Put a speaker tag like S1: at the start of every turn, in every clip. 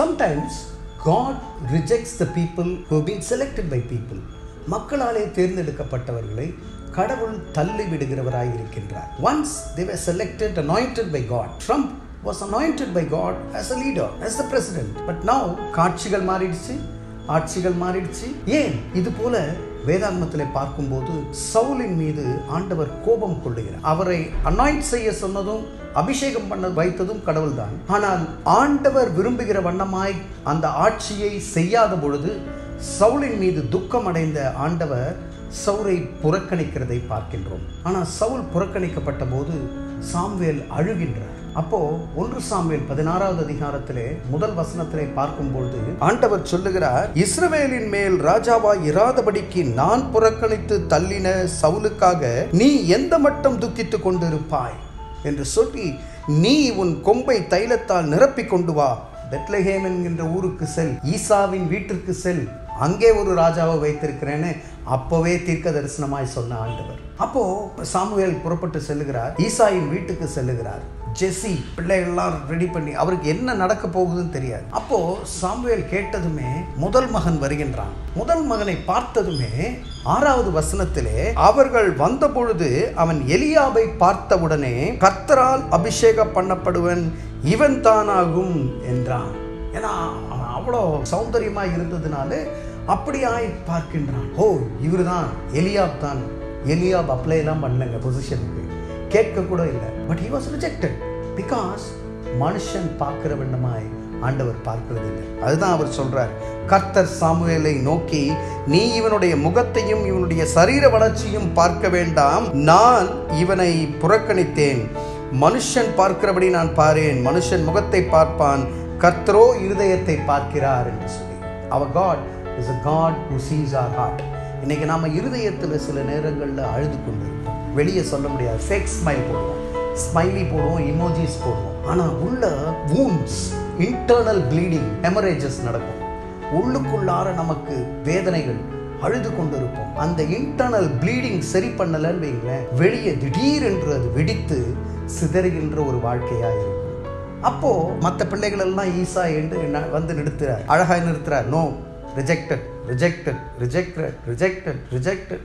S1: Sometimes God rejects the people who have been selected by people. மக்களாலே தேர்ந்தெடுக்கப்பட்டவர்களை கடவுள் தள்ளி விடுகிறவராய் இருக்கின்றார். Once they were selected, anointed by God. Trump was anointed by God as a leader, as the president. But now காட்சிகள் மாறிடுச்சு, ஆட்சிகள் மாறிடுச்சு. ஏன்? இது போல வேதாகமத்திலே பார்க்கும்போது சவுலின் மீது ஆண்டவர் கோபம் கொள்ளுகிறார். அவரை அனாயிண்ட் செய்ய சொன்னதும் அபிஷேகம் பண்ண வைத்ததும் கடவுள் தான். ஆனால் ஆண்டவர் விரும்புகிற வண்ணமாய் அந்த ஆட்சியை செய்யாத பொழுது சவுலின் மீது துக்கம் அடைந்த ஆண்டவர் சவுலை புறக்கணிக்கிறதை பார்க்கின்றோம். ஆனால் சவுல் புறக்கணிக்கப்பட்ட போது சாமுவேல் அழுகின்றார். அப்போ 1 சாமுவேல் 16வது அதிகாரத்திலே முதல் வசனத்திலே பார்க்கும்போது ஆண்டவர் சொல்லுகிறார், இஸ்ரவேலின் மேல் ராஜாவாய் இராதபடிக்கு நான் புறக்கணித்து தள்ளின சவுலுக்காக நீ எந்த மட்டும் துக்கித்துக் கொண்டிருப்பாய் என்று சொல்லி, நீ உன் கொம்பை தைலத்தால் நிரப்பி கொண்டு வா, பெத்லெகேம் என்கின்ற ஊருக்கு செல், ஈசாவின் வீட்டிற்கு செல், அங்கே ஒரு ராஜாவை வைத்திருக்கிறேன்னு அப்பவே தீர்க்க தரிசனமாய் சொன்ன ஆண்டவர். அப்போ சாமுவேல் புறப்பட்டு செல்லுகிறார், ஈசாயின் வீட்டுக்கு செல்லுகிறார். ஜெசி பிள்ளைகள்லாம் ரெடி பண்ணி, அவருக்கு என்ன நடக்க போகுதுன்னு தெரியாது. அப்போ சாமுவேல் கேட்டதுமே முதல் மகன் வருகின்றான். முதல் மகனை பார்த்ததுமே 6வது வசனத்திலே, அவர்கள் வந்த பொழுது அவன் எலியாபை பார்த்தவுடனே கர்த்தரால் அபிஷேகம் பண்ணப்படுவன் இவன் தானாகும் என்றான். ஏன்னா அவ்வளோ சௌந்தரியமா இருந்ததுனால அப்படியாய் பார்க்கின்றான். ஓ, இவர் தான், எலியாப் தான். எலியாப் அப்ளை எல்லாம் பண்ணலங்க பொசிஷனுக்கு, கேட்க கூட இல்லை. But he was rejected because மனுஷன் பார்க்கிற வண்ணமாய் ஆண்டவர் பார்க்கிறது இல்லை. அதுதான் அவர் சொல்றார், கர்த்தர் சாமுவேலை நோக்கி, நீ இவனுடைய முகத்தையும் இவனுடைய சரீர வளர்ச்சியும் பார்க்க வேண்டாம், நான் இவனை புறக்கணித்தேன். மனுஷன் பார்க்கிறபடி நான் பாரேன், மனுஷன் முகத்தை பார்ப்பான், கர்த்தரோ இருதயத்தை பார்க்கிறார் என்று சொல்லி. Our God is a God who sees our heart. இன்னைக்கு நாம இருதயத்தில் சில நேரங்களில் அழுது கொண்டு இருப்போம். வெளியே சொல்ல முடியாது. ஃபேக் ஸ்மைல் போடுவோம், ஸ்மைலி போடுவோம், இமோஜிஸ் போடுவோம். ஆனால் உள்ள wounds, internal bleeding, hemorrhages நடக்கும். உள்ளுக்குள்ளார நமக்கு வேதனைகள், அழுது கொண்டு இருப்போம். அந்த இன்டர்னல் ப்ளீடிங் சரி பண்ணலன்னு வைங்களேன், வெளியே திடீரென்று அது வெடித்து சிதறுகின்ற ஒரு வாழ்க்கையாக இருக்கும். அப்போ மற்ற பிள்ளைகள் எல்லாம் ஈசா என்று வந்து நிறுத்துறார், அழகாய் நிறுத்துறார். No, rejected, rejected, rejected, rejected, rejected.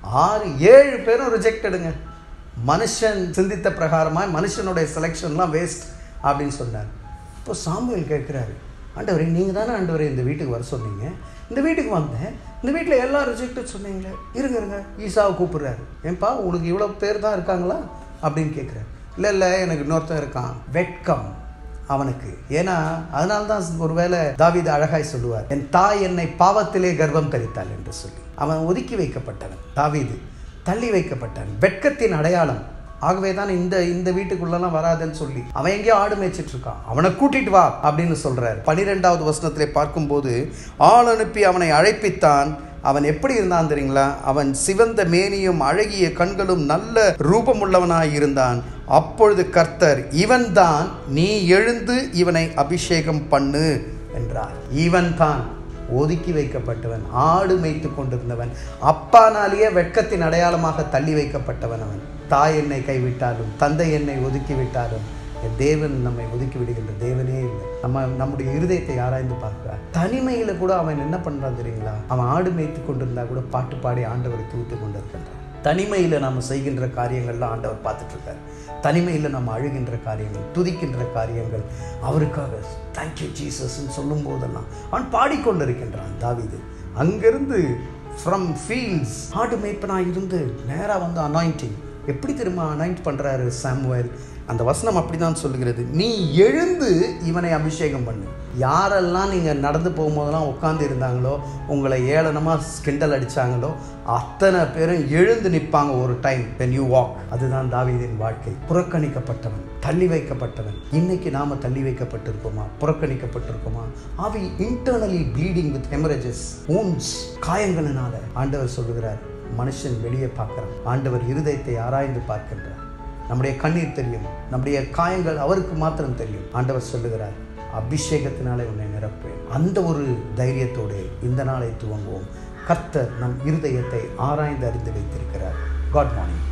S1: 6-7 பேரும் ரிஜெக்டடுங்க. மனுஷன் சிந்தித்த பிரகாரமாய் மனுஷனுடைய செலெக்ஷன்லாம் வேஸ்ட் அப்படின்னு சொன்னார். இப்போ சாமுவேல் கேட்குறாரு, ஆண்டவரே நீங்கள் தானே ஆண்டவரே இந்த வீட்டுக்கு வர சொன்னீங்க, இந்த வீட்டுக்கு வந்தேன், இந்த வீட்டில் எல்லாம் ரிஜெக்டட் சொன்னீங்களே, இருங்க ஈசாவை கூப்பிடுறாரு. ஏன்பா உனக்கு இவ்வளோ பேர் தான் இருக்காங்களா அப்படின்னு கேட்குறாரு. இல்லை எனக்கு இன்னொருத்தன் இருக்கான். வெட்கம் அவனுக்கு. ஏன்னா அதனால்தான் ஒருவேளை தாவீது அழகாய் சொல்லுவார், என் தாய் என்னை பாவத்திலே கர்ப்பம் தரித்தாள் என்று சொல்லி. அவன் ஒதுக்கி வைக்கப்பட்டவன், தாவீது தள்ளி வைக்கப்பட்டான், வெட்கத்தின் அடையாளம். ஆகவே தான் இந்த வீட்டுக்குள்ளெல்லாம் வராதுன்னு சொல்லி அவன் எங்கேயோ ஆடு மேய்ச்சிட்டு இருக்கான், அவனை கூட்டிட்டு வா அப்படின்னு சொல்றாரு. 12வது வசனத்திலே பார்க்கும்போது, ஆள் அனுப்பி அவனை அழைப்பித்தான். அவன் எப்படி இருந்தான் தெரியுங்களா? அவன் சிவந்த மேனியும் அழகிய கண்களும் நல்ல ரூபமுள்ளவனாய் இருந்தான். அப்பொழுது கர்த்தர், இவன் தான், நீ எழுந்து இவனை அபிஷேகம் பண்ணு என்றார். இவன் தான் ஒதுக்கி வைக்கப்பட்டவன், ஆடு மேய்த்து கொண்டிருந்தவன், அப்பானாலேயே வெட்கத்தின் அடையாளமாக தள்ளி வைக்கப்பட்டவன் அவன். தாய் என்னை கைவிட்டாலும், தந்தை என்னை ஒதுக்கி விட்டாலும், தேவன் நம்மை ஒதுக்கி விடுகின்ற தேவனே இல்லை. நம்முடைய இருதயத்தை ஆராய்ந்து பார்க்கிறார். தனிமையில கூட அவன் என்ன பண்றான் தெரியுங்களா? அவன் ஆடு மேய்த்து கொண்டிருந்தா கூட பாட்டு பாடி ஆண்டவரை தூத்து கொண்டிருக்கின்றான். தனிமையில நாம செய்கின்ற காரியங்கள்லாம் ஆண்டவர் பார்த்துட்டு இருக்காரு. தனிமையில நம்ம அழுகின்ற காரியங்கள், துதிக்கின்ற காரியங்கள், அவருக்காக தேங்க்யூ ஜீசஸ்ன்னு சொல்லும் போதெல்லாம் அவன் பாடிக்கொண்டிருக்கின்றான். தாவீது அங்கிருந்து ஃப்ரம் ஃபீல்ட்ஸ் ஆடு மேய்ப்பனாக இருந்து நேராக வந்து அனாயிண்டிங். எப்படி திரும்ப அனாயிண்ட் பண்றாரு சாமுவேல்? அந்த வசனம் அப்படிதான் சொல்லுகிறது, நீ எழுந்து இவனை அபிஷேகம் பண்ணு. யாரெல்லாம் நீங்கள் நடந்து போகும்போதெல்லாம் உட்காந்து இருந்தாங்களோ, உங்களை ஏளனமாக கிண்டல் அடித்தாங்களோ, அத்தனை பேரும் எழுந்து நிற்பாங்க ஒரு டைம் when you walk. அதுதான் தாவீதின் வாழ்க்கை. புறக்கணிக்கப்பட்டவன், தள்ளி வைக்கப்பட்டவன். இன்னைக்கு நாம தள்ளி வைக்கப்பட்டிருக்கோமா? புறக்கணிக்கப்பட்டிருக்கோமா? ஆவி internally bleeding with haemorrhages, wounds, காயங்களினால. ஆண்டவர் சொல்லுகிறார், மனுஷன் வெளியே பார்க்கிறான், ஆண்டவர் இருதயத்தை ஆராய்ந்து பார்க்கின்றார். நம்முடைய கண்ணீர் தெரியும், நம்முடைய காயங்கள் அவருக்கு மாத்திரம் தெரியும். ஆண்டவர் சொல்லுகிறார், அபிஷேகத்தினாலே உன்னை நிரப்பேன். அந்த ஒரு தைரியத்தோடு இந்த நாளை துவங்குவோம். கர்த்தர் நம் இருதயத்தை ஆராய்ந்து அறிந்து வைத்திருக்கிறார். Good morning.